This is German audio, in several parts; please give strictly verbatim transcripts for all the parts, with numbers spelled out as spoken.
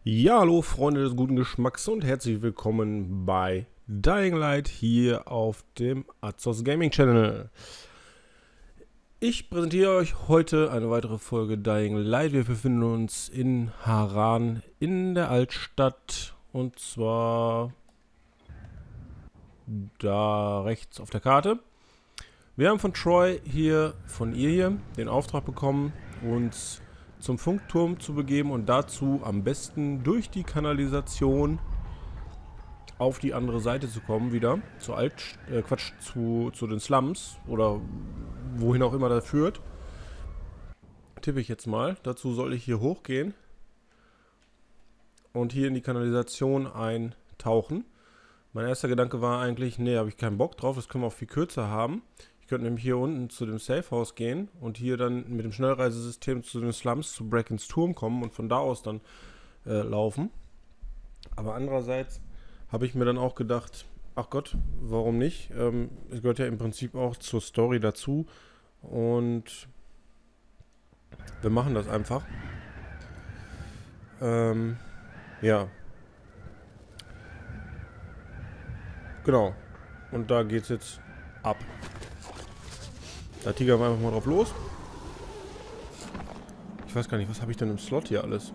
Ja, hallo Freunde des guten Geschmacks und herzlich willkommen bei Dying Light hier auf dem Azos Gaming Channel. Ich präsentiere euch heute eine weitere Folge Dying Light. Wir befinden uns in Harran in der Altstadt und zwar da rechts auf der Karte. Wir haben von Troy hier, von ihr hier, den Auftrag bekommen, uns zum Funkturm zu begeben und dazu am besten durch die Kanalisation auf die andere Seite zu kommen, wieder zur Alt, äh, Quatsch, zu, zu den Slums oder wohin auch immer das führt. Tippe ich jetzt mal. Dazu soll ich hier hochgehen und hier in die Kanalisation eintauchen. Mein erster Gedanke war eigentlich, nee, habe ich keinen Bock drauf, das können wir auch viel kürzer haben. Ich könnte nämlich hier unten zu dem Safehouse gehen und hier dann mit dem Schnellreisesystem zu den Slums, zu Brackens Turm kommen und von da aus dann äh, laufen. Aber andererseits habe ich mir dann auch gedacht, ach Gott, warum nicht? Ähm, es gehört ja im Prinzip auch zur Story dazu und wir machen das einfach. Ähm, ja. Genau. Und da geht's jetzt ab. Da tigern wir einfach mal drauf los. Ich weiß gar nicht, was habe ich denn im Slot hier alles?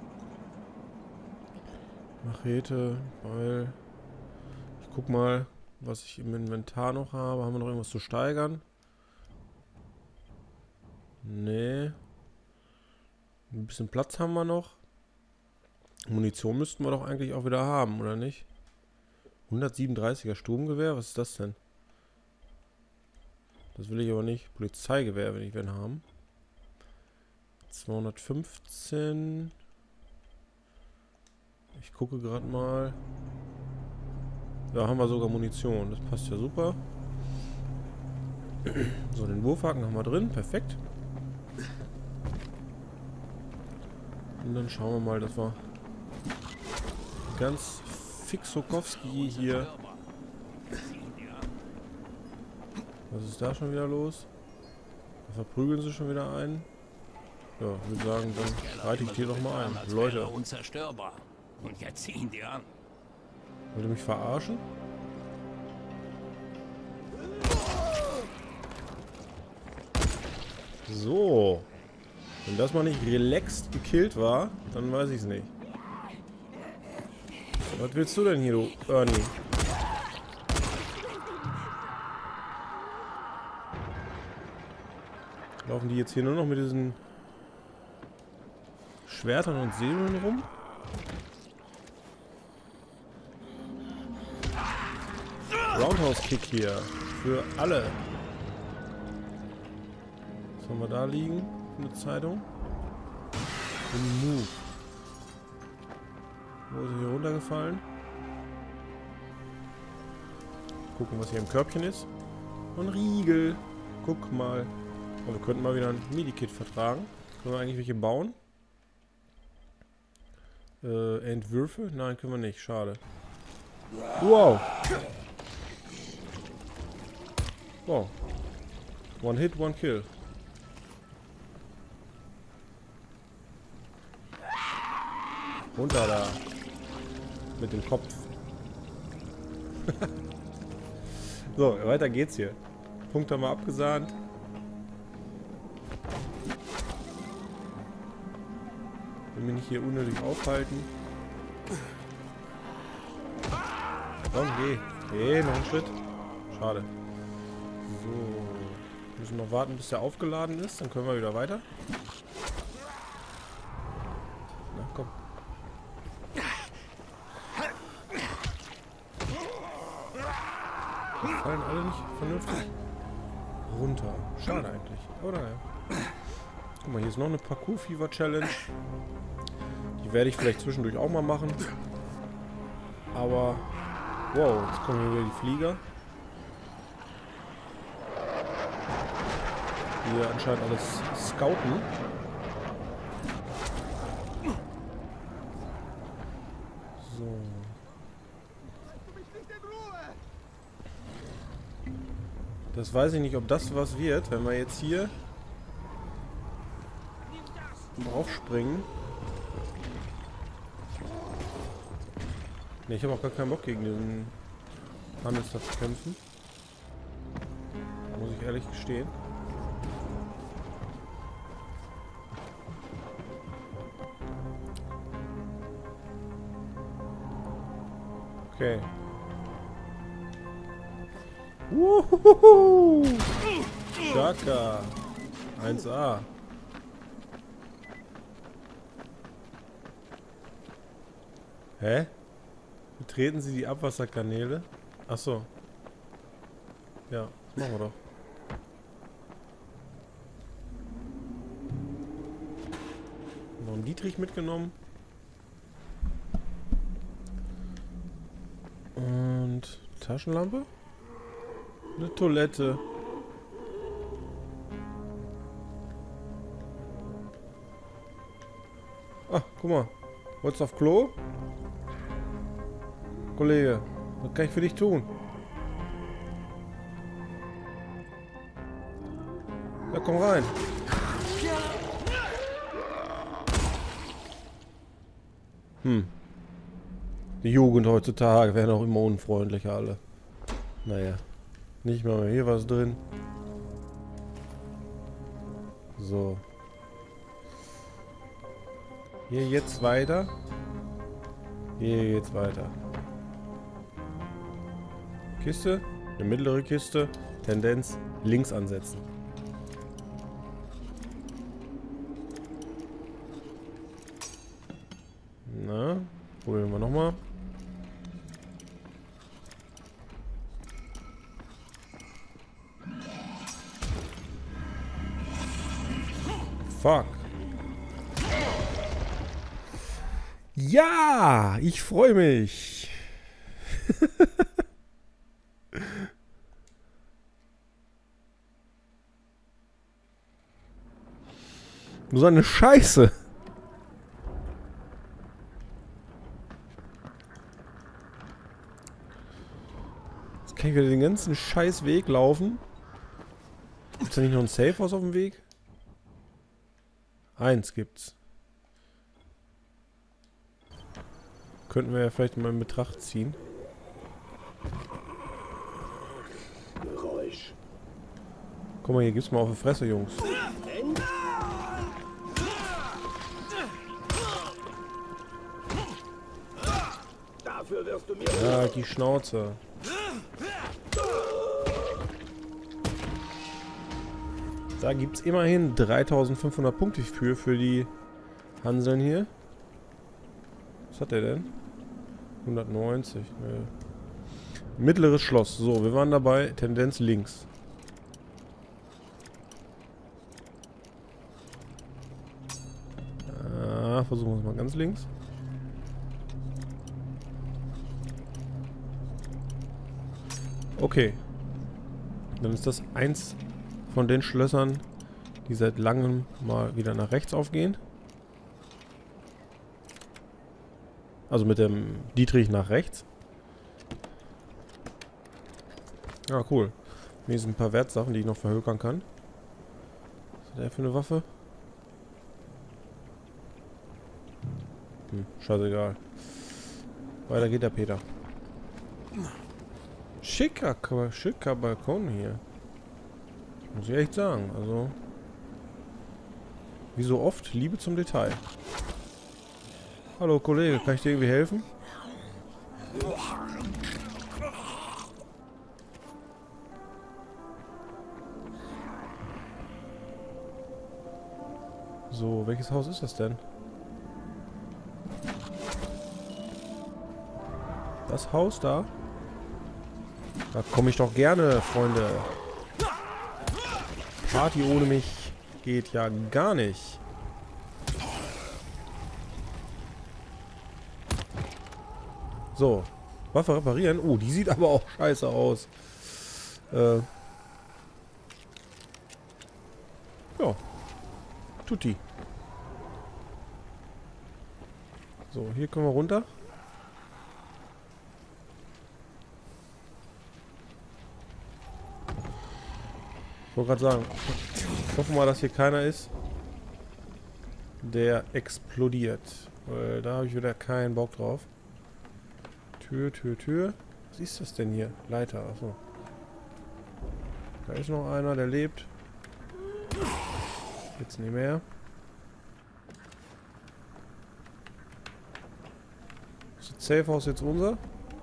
Machete, Beil. Ich guck mal, was ich im Inventar noch habe. Haben wir noch irgendwas zu steigern? Nee. Ein bisschen Platz haben wir noch. Munition müssten wir doch eigentlich auch wieder haben, oder nicht? hundertsiebenunddreißiger Sturmgewehr, was ist das denn? Das will ich aber nicht. Polizeigewehr will ich wenn haben. zweihundertfünfzehn. Ich gucke gerade mal. Da haben wir sogar Munition. Das passt ja super. So, den Wurfhaken haben wir drin. Perfekt. Und dann schauen wir mal, dass wir ganz fixokowski hier... Was ist da schon wieder los? Da verprügeln sie schon wieder ein. Ja, ich würde sagen, dann reite ich hier doch mal ein. Leute. Unzerstörbar. Und jetzt ziehen die an. Wollt ihr mich verarschen? So. Wenn das mal nicht relaxed gekillt war, dann weiß ich es nicht. Was willst du denn hier, du Ernie? Laufen die jetzt hier nur noch mit diesen Schwertern und Säbeln rum? Roundhouse-Kick hier. Für alle. Was haben wir da liegen? Eine Zeitung. Ein Move. Wo ist er hier runtergefallen? Gucken, was hier im Körbchen ist. Und Riegel. Guck mal. Oh, wir könnten mal wieder ein Medikit vertragen. Können wir eigentlich welche bauen? Äh, Entwürfe? Nein, können wir nicht. Schade. Wow. Wow. One hit, one kill. Runter da. Mit dem Kopf. So, weiter geht's hier. Punkt haben wir abgesahnt. Ich will mich nicht hier unnötig aufhalten. Komm, geh. Geh, noch einen Schritt. Schade. So. Wir müssen noch warten, bis der aufgeladen ist. Dann können wir wieder weiter. Na, komm. Die fallen alle nicht vernünftig runter. Schade eigentlich. Aber naja. Guck mal, hier ist noch eine Parkour-Fever-Challenge. Die werde ich vielleicht zwischendurch auch mal machen. Aber, wow, jetzt kommen hier wieder die Flieger. Die hier anscheinend alles scouten. So. Das weiß ich nicht, ob das was wird, wenn wir jetzt hier drauf springen. Ne, ich habe auch gar keinen Bock gegen diesen Handelsplatz zu kämpfen. Muss ich ehrlich gestehen. Okay. Wuhuhu! Chaka! eins A. Hä? Betreten Sie die Abwasserkanäle? Achso. Ja, das machen wir doch. Noch einen Dietrich mitgenommen. Und Taschenlampe? Eine Toilette. Ah, guck mal. Wolltest du auf Klo? Kollege, was kann ich für dich tun? Ja, komm rein. Hm. Die Jugend heutzutage werden auch immer unfreundlicher alle. Naja. Nicht mal mehr hier was drin. So. Hier jetzt weiter. Hier geht's weiter. Kiste. Eine mittlere Kiste. Tendenz links ansetzen. Na, probieren wir nochmal. Fuck. Ja, ich freue mich. So eine Scheiße. Jetzt kann ich wieder den ganzen scheiß Weg laufen. Gibt's da nicht noch ein Safehouse auf dem Weg? Eins gibt's. Könnten wir ja vielleicht mal in Betracht ziehen. Geräusch. Guck mal, hier gibt's mal auf die Fresse, Jungs. Dafür wirst du mir... Ja, die Schnauze. Da gibt's immerhin dreitausendfünfhundert Punkte für, für die Hanseln hier. Was hat der denn? hundertneunzig. Nee. Mittleres Schloss. So, wir waren dabei. Tendenz links. Ah, versuchen wir es mal ganz links. Okay. Dann ist das eins von den Schlössern, die seit langem mal wieder nach rechts aufgehen. Also mit dem Dietrich nach rechts. Ah, cool. Hier sind ein paar Wertsachen, die ich noch verhökern kann. Was hat der für eine Waffe? Hm, scheißegal. Weiter geht der Peter. Schicker, schicker Balkon hier. Muss ich echt sagen. Also, wie so oft, Liebe zum Detail. Hallo Kollege, kann ich dir irgendwie helfen? So, welches Haus ist das denn? Das Haus da? Da komme ich doch gerne, Freunde. Party ohne mich geht ja gar nicht. So, Waffe reparieren. Oh, die sieht aber auch scheiße aus. Äh. Ja. Tutti. So, hier können wir runter. Ich wollte gerade sagen, ich hoffe mal, dass hier keiner ist, der explodiert. Weil da habe ich wieder keinen Bock drauf. Tür, Tür, Tür. Was ist das denn hier? Leiter, achso. Da ist noch einer, der lebt. Jetzt nicht mehr. Ist das Safe House jetzt unser?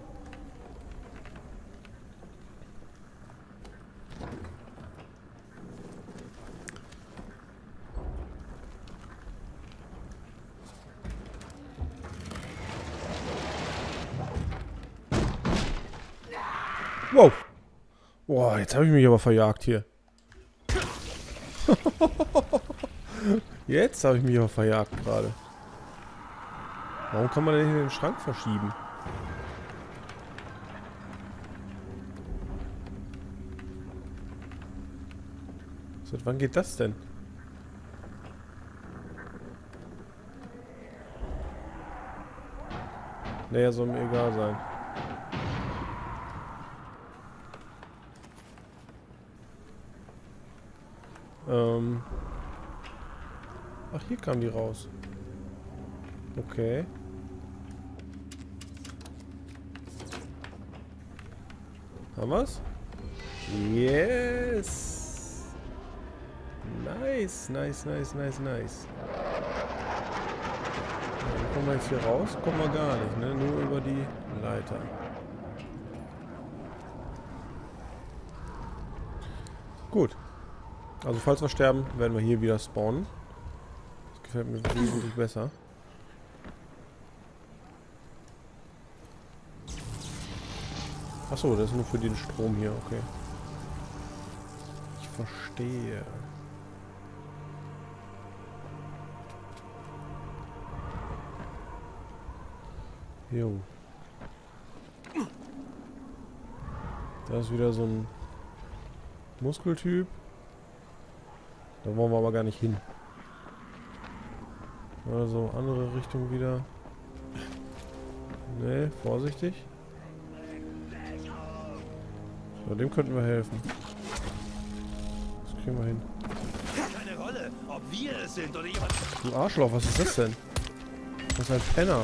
Wow. Boah, jetzt habe ich mich aber verjagt hier. Jetzt habe ich mich aber verjagt gerade. Warum kann man denn hier den Schrank verschieben? Seit wann geht das denn? Naja, soll mir egal sein. Ähm. Ach, hier kam die raus. Okay. Haben wir's? Yes! Nice, nice, nice, nice, nice. Dann kommen wir jetzt hier raus? Kommen wir gar nicht, ne? Nur über die Leiter. Gut. Also falls wir sterben, werden wir hier wieder spawnen. Das gefällt mir wesentlich besser. Achso, das ist nur für den Strom hier, okay. Ich verstehe. Jo. Da ist wieder so ein Muskeltyp. Da wollen wir aber gar nicht hin. Also andere Richtung wieder. Ne, vorsichtig. So, dem könnten wir helfen. Das kriegen wir hin. Keine Rolle, ob wir es sind oder jemand. Du Arschloch, was ist das denn? Das ist ein Penner.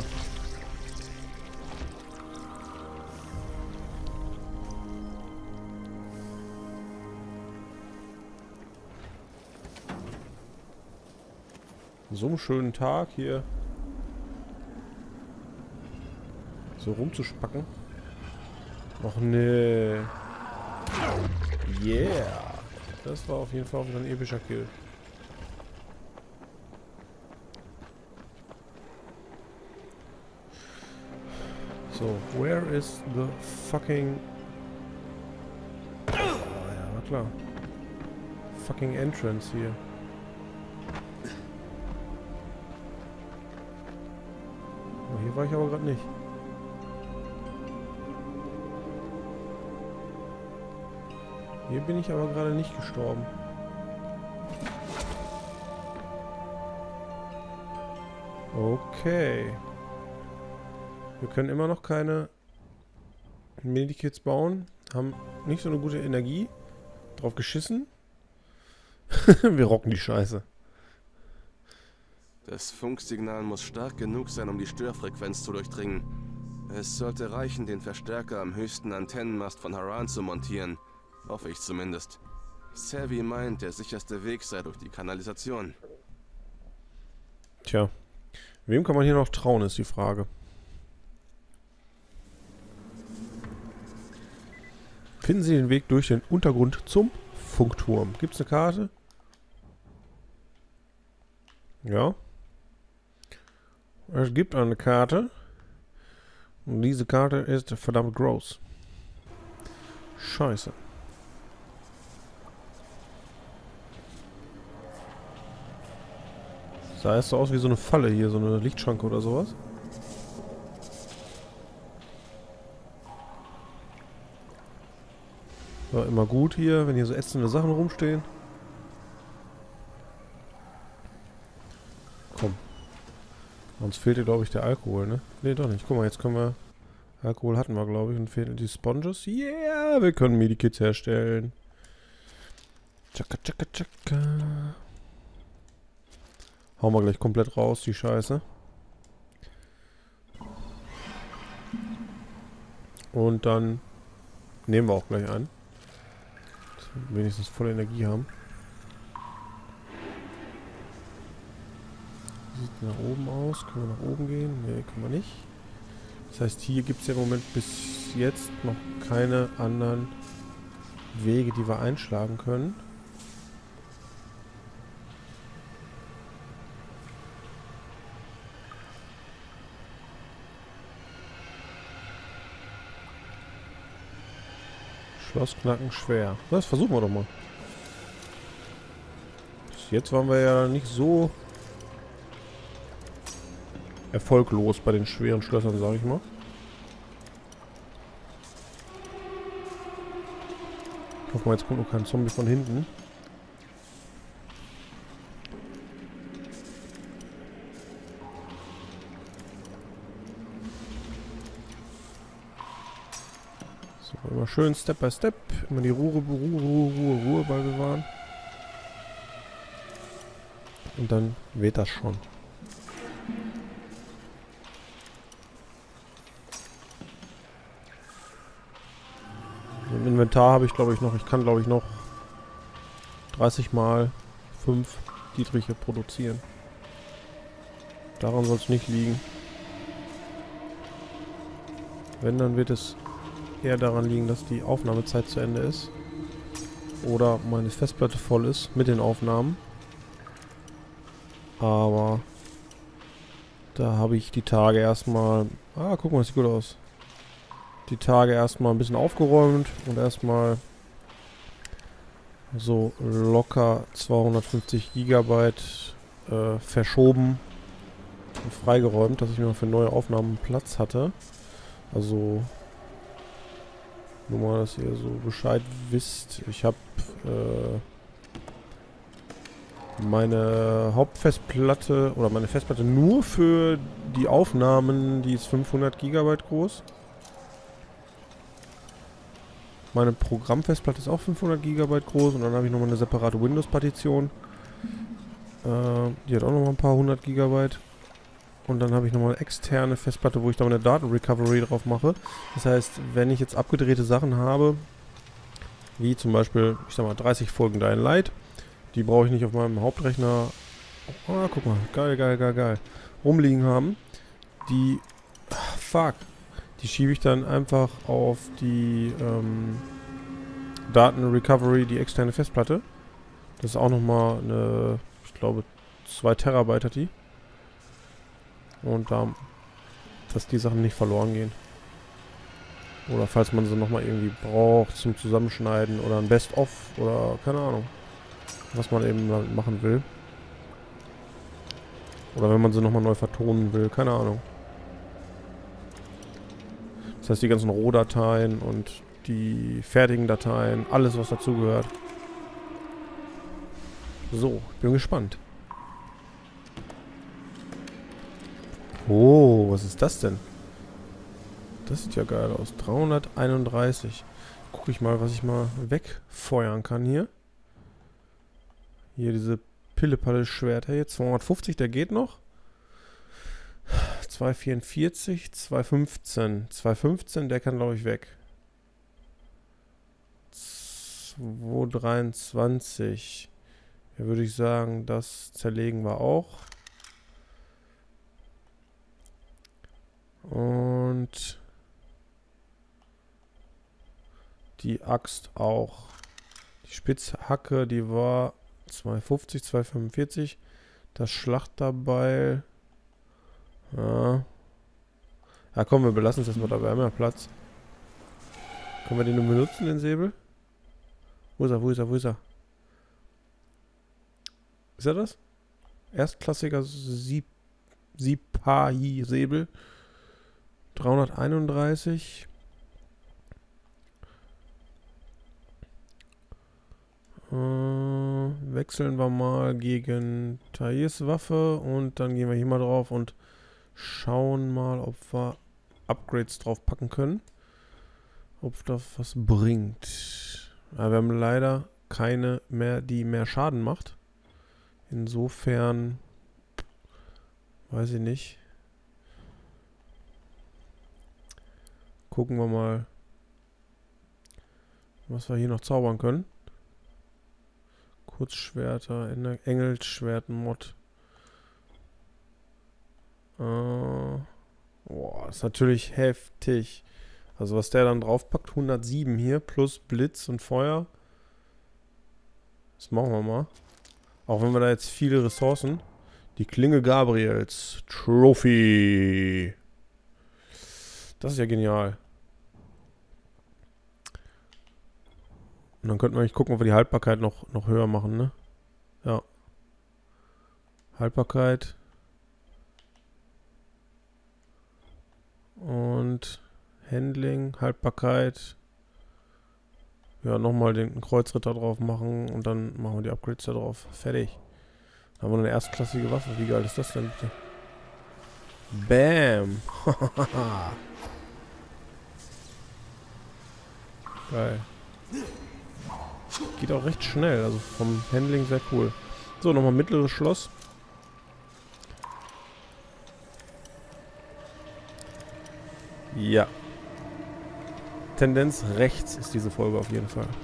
So einen schönen Tag hier so rumzuspacken. Och nee. Yeah. Das war auf jeden Fall wieder ein epischer Kill. So, where is the fucking... Ah ja, na klar. Fucking entrance hier. Oh, hier war ich aber gerade nicht. Hier bin ich aber gerade nicht gestorben. Okay. Wir können immer noch keine Medikits bauen. Haben nicht so eine gute Energie. Drauf geschissen. Wir rocken die Scheiße. Das Funksignal muss stark genug sein, um die Störfrequenz zu durchdringen. Es sollte reichen, den Verstärker am höchsten Antennenmast von Haran zu montieren. Hoffe ich zumindest. Savvy meint, der sicherste Weg sei durch die Kanalisation. Tja. Wem kann man hier noch trauen, ist die Frage. Finden Sie den Weg durch den Untergrund zum Funkturm. Gibt es eine Karte? Ja. Es gibt eine Karte. Und diese Karte ist verdammt groß. Scheiße. Sah es so aus wie so eine Falle hier, so eine Lichtschranke oder sowas. War immer gut hier, wenn hier so ätzende Sachen rumstehen. Komm. Uns fehlt hier, glaube ich, der Alkohol, ne? Ne, doch nicht. Guck mal, jetzt können wir... Alkohol hatten wir, glaube ich, und fehlen die Sponges. Yeah, wir können Medikits herstellen. Tschakka, tschakka, tschakka. Hauen wir gleich komplett raus, die Scheiße. Und dann nehmen wir auch gleich ein. Dass wir wenigstens volle Energie haben. Sieht nach oben aus. Können wir nach oben gehen? Ne, können wir nicht. Das heißt, hier gibt es ja im Moment bis jetzt noch keine anderen Wege, die wir einschlagen können. Schloss knacken schwer. Das versuchen wir doch mal. Bis jetzt waren wir ja nicht so erfolglos bei den schweren Schlössern, sage ich mal. Ich hoffe mal, jetzt kommt noch kein Zombie von hinten. So, immer schön Step by Step. Immer die Ruhe, Ruhe, Ruhe, Ruhe, Ruhe bei bewahren. Und dann weht das schon. Im Inventar habe ich, glaube ich, noch, ich kann, glaube ich, noch dreißig mal fünf Dietriche produzieren. Daran soll es nicht liegen. Wenn, dann wird es eher daran liegen, dass die Aufnahmezeit zu Ende ist. Oder meine Festplatte voll ist mit den Aufnahmen. Aber da habe ich die Tage erstmal... Ah, guck mal, das sieht gut aus. Die Tage erstmal ein bisschen aufgeräumt und erstmal so locker zweihundertfünfzig Gigabyte äh, verschoben und freigeräumt, dass ich mir für neue Aufnahmen Platz hatte. Also nur mal, dass ihr so Bescheid wisst. Ich habe äh, meine Hauptfestplatte oder meine Festplatte nur für die Aufnahmen, die ist fünfhundert Gigabyte groß. Meine Programmfestplatte ist auch fünfhundert Gigabyte groß und dann habe ich nochmal eine separate Windows-Partition. Äh, die hat auch nochmal ein paar hundert Gigabyte. Und dann habe ich nochmal eine externe Festplatte, wo ich da meine Datenrecovery drauf mache. Das heißt, wenn ich jetzt abgedrehte Sachen habe, wie zum Beispiel, ich sag mal, dreißig Folgen Dying Light, die brauche ich nicht auf meinem Hauptrechner, ah, guck mal, geil, geil, geil, geil, rumliegen haben. Die, ach, fuck, die schiebe ich dann einfach auf die ähm, Datenrecovery, die externe Festplatte. Das ist auch nochmal eine, ich glaube, zwei Terabyte hat die. Und da, dass die Sachen nicht verloren gehen. Oder falls man sie nochmal irgendwie braucht zum Zusammenschneiden oder ein Best-of oder keine Ahnung. Was man eben damit machen will. Oder wenn man sie nochmal neu vertonen will, keine Ahnung. Das heißt, die ganzen Rohdateien und die fertigen Dateien, alles was dazugehört. So, ich bin gespannt. Oh, was ist das denn? Das sieht ja geil aus. dreihunderteinunddreißig. Gucke ich mal, was ich mal wegfeuern kann hier. Hier diese Pille-Palle-Schwerter hier. zweihundertfünfzig, der geht noch. zweihundertvierundvierzig, zweihundertfünfzehn. zweihundertfünfzehn, der kann, glaube ich, weg. zweihundertdreiundzwanzig. Ja, würde ich sagen, das zerlegen wir auch. Und die Axt auch. Die Spitzhacke, die war zweihundertfünfzig, zweihundertfünfundvierzig. Das Schlachterbeil. Ja. Ja, komm, wir belassen es erstmal dabei. Wir haben ja Platz. Können wir den nur benutzen, den Säbel? Wo ist er, wo ist er, wo ist er? Ist er das? Erstklassiger Sieb Sipahi-Säbel. dreihunderteinunddreißig. Äh, wechseln wir mal gegen Thais Waffe und dann gehen wir hier mal drauf und schauen mal, ob wir Upgrades drauf packen können. Ob das was bringt. Ja, wir haben leider keine mehr, die mehr Schaden macht. Insofern weiß ich nicht. Gucken wir mal, Was wir hier noch zaubern können. Kurzschwerter, Engelsschwert-Mod. Äh, boah, das ist natürlich heftig. Also was der dann draufpackt, hundertsieben hier, plus Blitz und Feuer. Das machen wir mal. Auch wenn wir da jetzt viele Ressourcen. Die Klinge Gabriels. Trophy. Das ist ja genial. Und dann könnten wir eigentlich gucken, ob wir die Haltbarkeit noch, noch höher machen, ne? Ja. Haltbarkeit. Und Handling, Haltbarkeit. Ja, nochmal den Kreuzritter drauf machen und dann machen wir die Upgrades da drauf. Fertig. Dann haben wir eine erstklassige Waffe. Wie geil ist das denn bitte? Bam! Geil. Geht auch recht schnell, also vom Handling sehr cool. So, nochmal mittleres Schloss. Ja. Tendenz rechts ist diese Folge auf jeden Fall.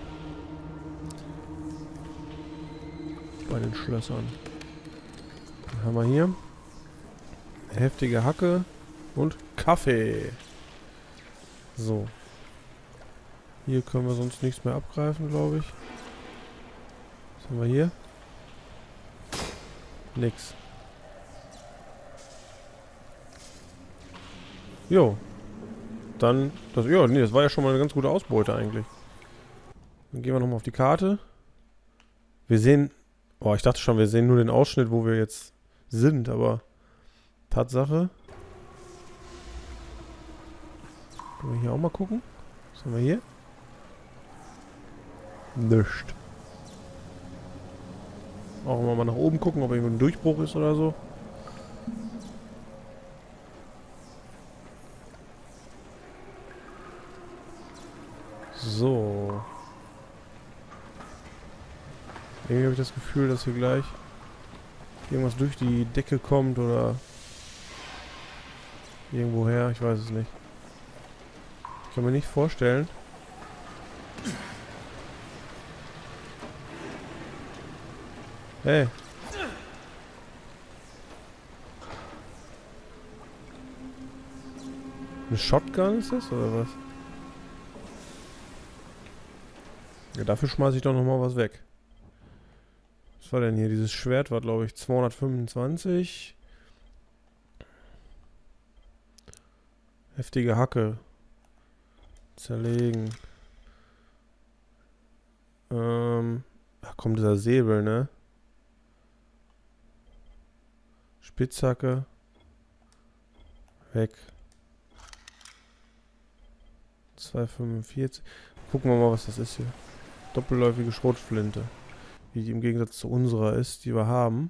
Bei den Schlössern. Dann haben wir hier heftige Hacke und Kaffee. So. Hier können wir sonst nichts mehr abgreifen, glaube ich. Was haben wir hier? Nix. Jo. Dann, das, ja, nee, das war ja schon mal eine ganz gute Ausbeute eigentlich. Dann gehen wir nochmal auf die Karte. Wir sehen, oh, ich dachte schon, wir sehen nur den Ausschnitt, wo wir jetzt sind, aber Tatsache. Können wir hier auch mal gucken? Was haben wir hier? Nichts. Auch immer mal nach oben gucken, ob irgendwo ein Durchbruch ist oder so. So. Irgendwie habe ich das Gefühl, dass hier gleich irgendwas durch die Decke kommt oder irgendwoher. Ich weiß es nicht. Ich kann mir nicht vorstellen. Hey. Eine Shotgun ist das oder was? Ja, dafür schmeiße ich doch nochmal was weg. Was war denn hier? Dieses Schwert war, glaube ich, zweihundertfünfundzwanzig. Heftige Hacke. Zerlegen. Ähm. Ach komm, dieser Säbel, ne? Spitzhacke. Weg. zweihundertfünfundvierzig. Gucken wir mal, was das ist hier. Doppelläufige Schrotflinte. Wie die im Gegensatz zu unserer ist, die wir haben.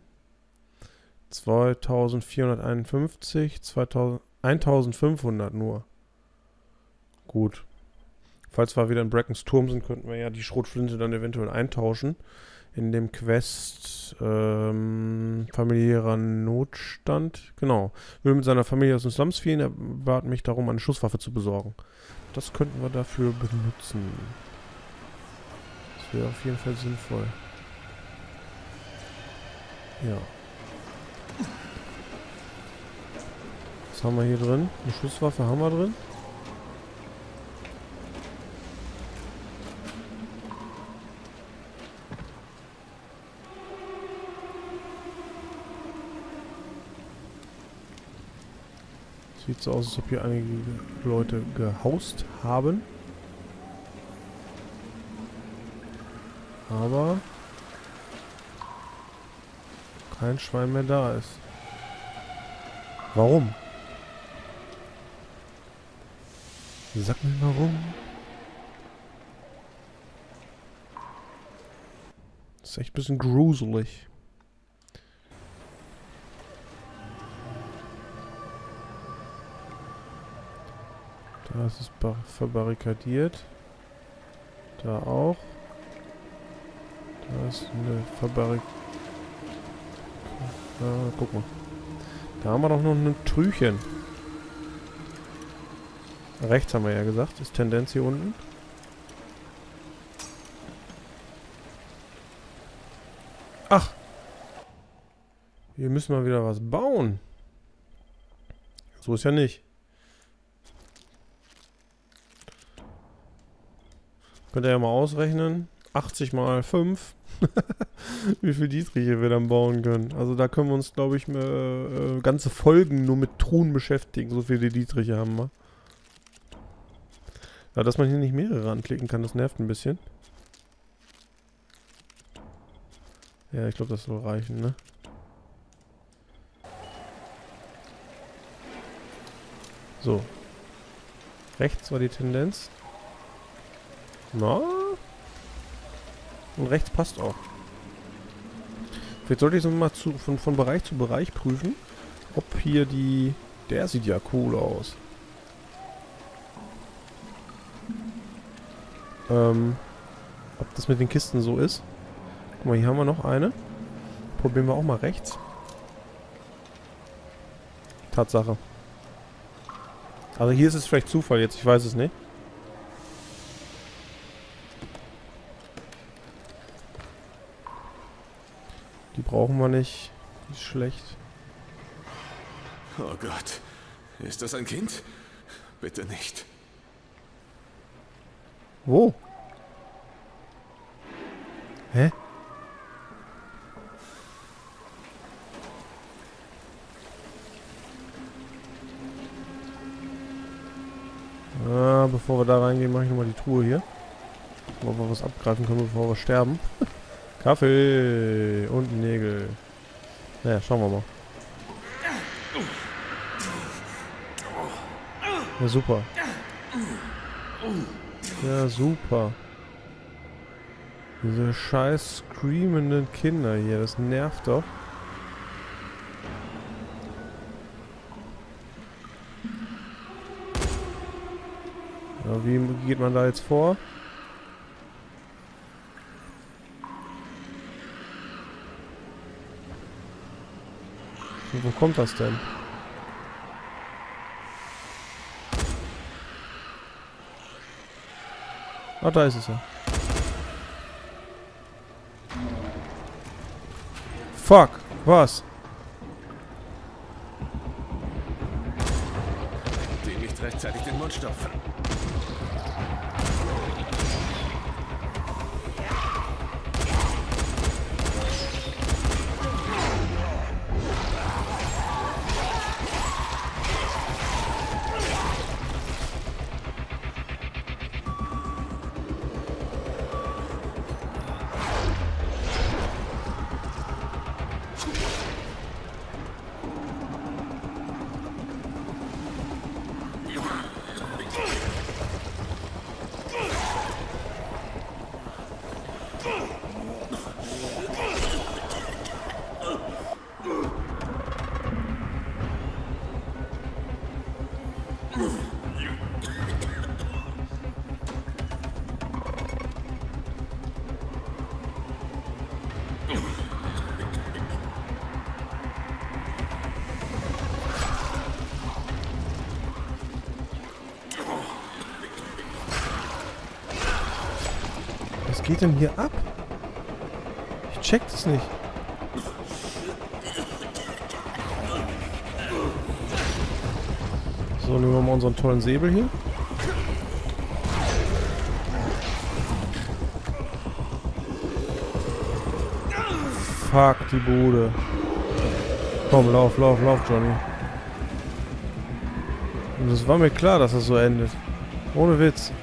zweitausendvierhunderteinundfünfzig. zweitausend, eintausendfünfhundert nur. Gut. Falls wir wieder in Brackens Turm sind, könnten wir ja die Schrotflinte dann eventuell eintauschen. In dem Quest ähm, familiärer Notstand. Genau. Will mit seiner Familie aus den Slums fliehen. Er bat mich darum, eine Schusswaffe zu besorgen. Das könnten wir dafür benutzen. Das wäre auf jeden Fall sinnvoll. Ja. Was haben wir hier drin? Eine Schusswaffe haben wir drin. Sieht so aus, als ob hier einige Leute gehaust haben. Aber kein Schwein mehr da ist. Warum? Sag mir warum. Das ist echt ein bisschen gruselig. Da ist es verbarrikadiert. Da auch. Da ist eine Verbarrikadiert. Ah, guck mal. Da haben wir doch noch ein Trüchen. Rechts haben wir ja gesagt. Ist Tendenz hier unten. Ach. Wir müssen mal wieder was bauen. So ist ja nicht. Könnt ihr ja mal ausrechnen. achtzig mal fünf. Wie viel Dietriche wir dann bauen können. Also da können wir uns, glaube ich, äh, äh, ganze Folgen nur mit Truhen beschäftigen. So viele Dietriche haben wir. Ja, dass man hier nicht mehrere anklicken kann, das nervt ein bisschen. Ja, ich glaube, das soll reichen, ne? So. Rechts war die Tendenz. Na? Und rechts passt auch. Vielleicht sollte ich so mal zu, von, von Bereich zu Bereich prüfen, ob hier die... Der sieht ja cool aus. Ähm, ob das mit den Kisten so ist. Guck mal, hier haben wir noch eine. Probieren wir auch mal rechts. Tatsache. Also hier ist es vielleicht Zufall jetzt, ich weiß es nicht. Die brauchen wir nicht. Die ist schlecht. Oh Gott. Ist das ein Kind? Bitte nicht. Wo? Hä? Ah, bevor wir da reingehen, mache ich nochmal die Truhe hier. Ob wir was abgreifen können, bevor wir sterben. Kaffee und Nägel. Naja, schauen wir mal. Ja, super. Ja, super. Diese scheiß screamenden Kinder hier, das nervt doch. Ja, wie geht man da jetzt vor? Und wo kommt das denn? Ah, da ist es ja. Fuck, was? Dem nicht rechtzeitig den Mund stopfen. Was geht denn hier ab? Ich check das nicht. So, nehmen wir mal unseren tollen Säbel hier. Fuck die Bude. Komm, lauf, lauf, lauf, Johnny. Und es war mir klar, dass das so endet. Ohne Witz.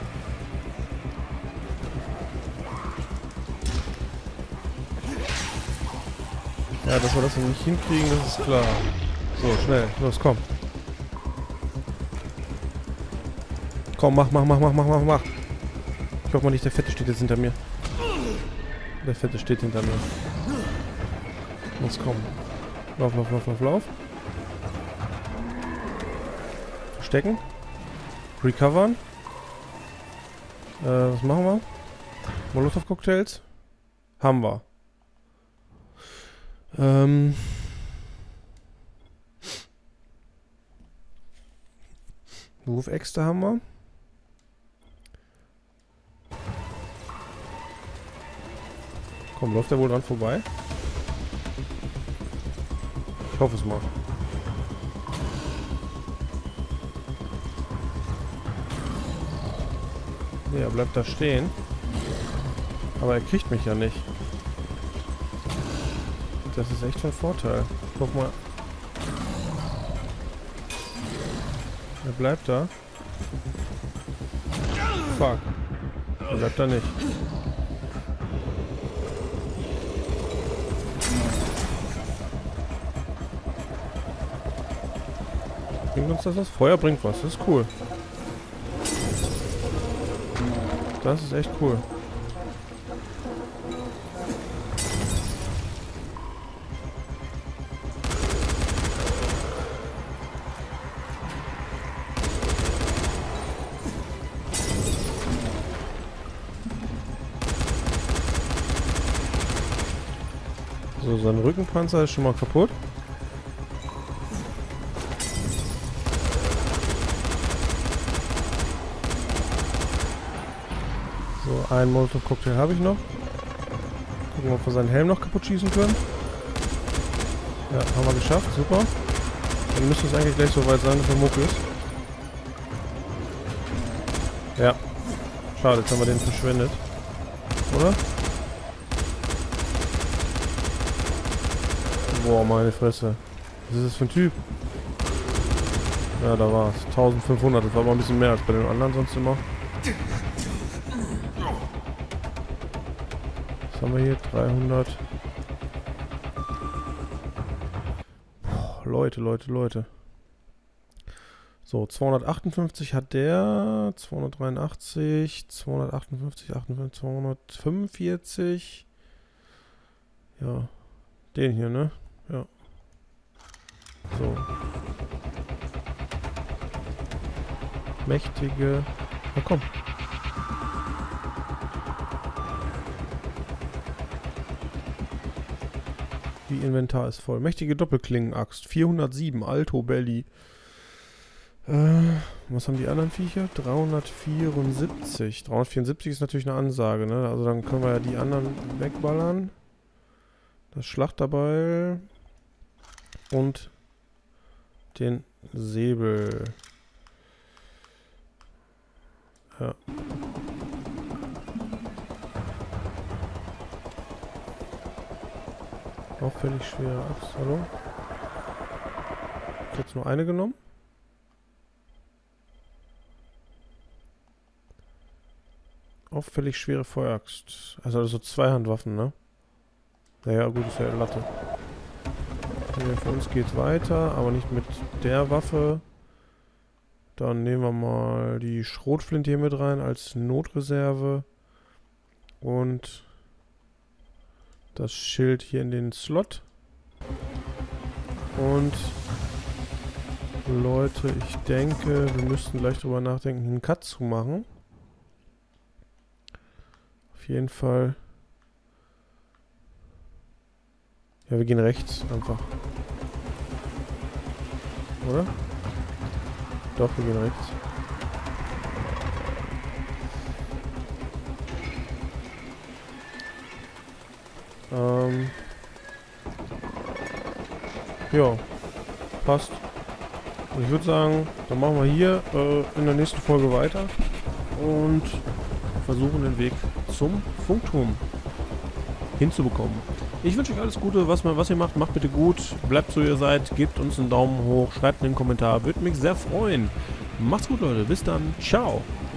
Ja, dass wir das nicht hinkriegen, das ist klar. So, schnell. Los, komm. Komm, mach, mach, mach, mach, mach, mach, mach. Ich hoffe mal nicht, der Fette steht jetzt hinter mir. Der Fette steht hinter mir. Los, komm. Lauf, lauf, lauf, lauf, lauf. Verstecken. Recovern. Äh, was machen wir? Molotov-Cocktails. Haben wir. Ähm. Wurfäxte haben wir. Komm, läuft der wohl dran vorbei? hoffe es mal. Nee, er bleibt da stehen. Aber er kriegt mich ja nicht. Das ist echt von Vorteil. Guck mal. Er bleibt da. Fuck. Er bleibt da nicht. Bringt uns das was? Feuer bringt was. Das ist cool. Das ist echt cool. So, sein Rückenpanzer ist schon mal kaputt. So, einen Molotov-Cocktail habe ich noch. Gucken, ob wir seinen Helm noch kaputt schießen können. Ja, haben wir geschafft. Super. Dann müsste es eigentlich gleich so weit sein, dass er muck ist. Ja. Schade, jetzt haben wir den verschwendet. Oder? Boah, meine Fresse. Was ist das für ein Typ? Ja, da war es. eintausendfünfhundert. Das war aber ein bisschen mehr als bei den anderen sonst immer. Was haben wir hier? dreihundert. Boah, Leute, Leute, Leute. So, zweihundertachtundfünfzig hat der. zweihundertdreiundachtzig. zweihundertachtundfünfzig, achtundfünfzig, zweihundertfünfundvierzig. Ja. Den hier, ne? Ja. So. Mächtige... Na komm. Die Inventar ist voll. Mächtige Doppelklingen-Axt. vierhundertsieben. Alto Belly. Äh, was haben die anderen Viecher? dreihundertvierundsiebzig. dreihundertvierundsiebzig ist natürlich eine Ansage, ne? Also dann können wir ja die anderen wegballern. Das Schlachterbeil und den Säbel. Ja. Auffällig schwere Axt, hallo? Ich habe jetzt nur eine genommen. Auffällig schwere Feueraxt. Also, also Zweihandwaffen, ne? Naja, gut, ist ja Latte. Hier, für uns geht's weiter, aber nicht mit der Waffe. Dann nehmen wir mal die Schrotflinte hier mit rein als Notreserve. Und das Schild hier in den Slot. Und Leute, ich denke, wir müssten gleich drüber nachdenken, einen Cut zu machen. Auf jeden Fall. Ja, wir gehen rechts einfach. Oder? Doch, wir gehen rechts. Ähm. Ja. Passt. Und ich würde sagen, dann machen wir hier äh, in der nächsten Folge weiter. Und versuchen den Weg zum Funkturm hinzubekommen. Ich wünsche euch alles Gute, was, was ihr macht, macht bitte gut, bleibt so ihr seid, gebt uns einen Daumen hoch, schreibt einen Kommentar, würde mich sehr freuen. Macht's gut, Leute, bis dann, ciao.